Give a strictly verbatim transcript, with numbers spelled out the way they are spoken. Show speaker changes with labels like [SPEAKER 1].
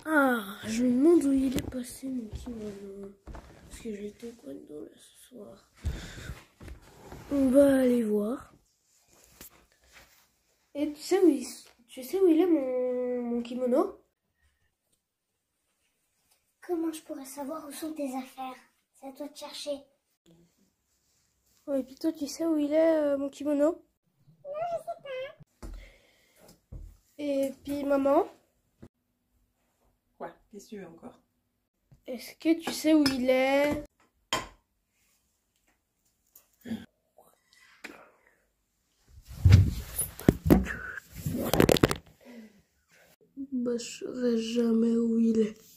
[SPEAKER 1] Ah, je me demande où il est passé mon kimono. Parce que j'ai été taekwondo là ce soir. On va aller voir. Et tu sais où il, tu sais où il est mon, mon kimono?
[SPEAKER 2] Comment je pourrais savoir où sont tes affaires? C'est à toi de chercher.
[SPEAKER 1] Ouais, et puis toi, tu sais où il est euh, mon kimono?
[SPEAKER 2] Non, je sais pas.
[SPEAKER 1] Et puis maman?
[SPEAKER 3] Quoi? Qu'est-ce que tu veux encore?
[SPEAKER 1] Est-ce que tu sais où il est? Bah, je saurais jamais où il est.